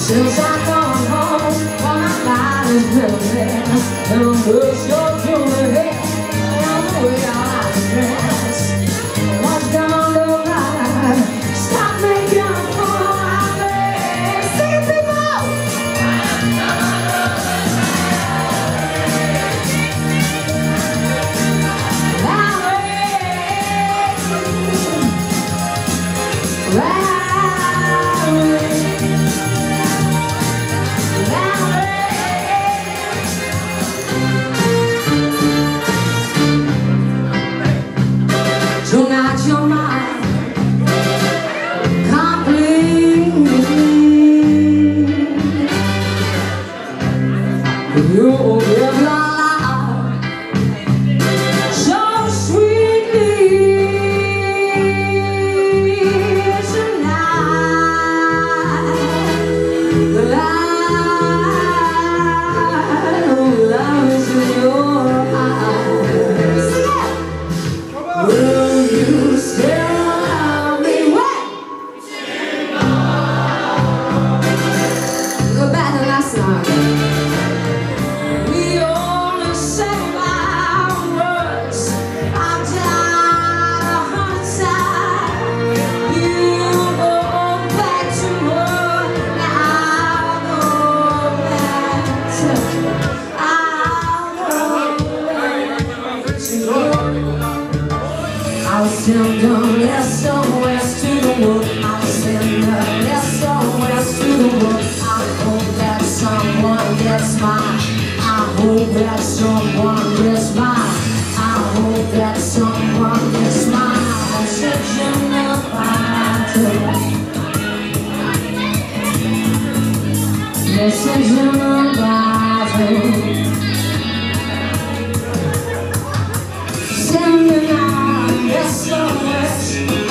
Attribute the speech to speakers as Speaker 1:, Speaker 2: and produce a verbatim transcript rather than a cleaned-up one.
Speaker 1: Since I've gone home, all my life is building, and I'm just your jewelry, and the way I dress. What's gonna look like? Stop making a fool out of me. Sing it, people! Tonight you're mine, completely. You live your life so sweetly. Tonight, the light of love is in your eyes. Will you still love me? What? Go back to last song. We only say my words. I've died a hundred times. You go back to her. Now I'll go back to I'll go back to you. I'll send them S O S to the world. I'll send them S O S to the world. I hope that someone gets mine. I hope that someone gets mine. I hope that someone gets mine. I'm searching up my messaging about send me now. S O S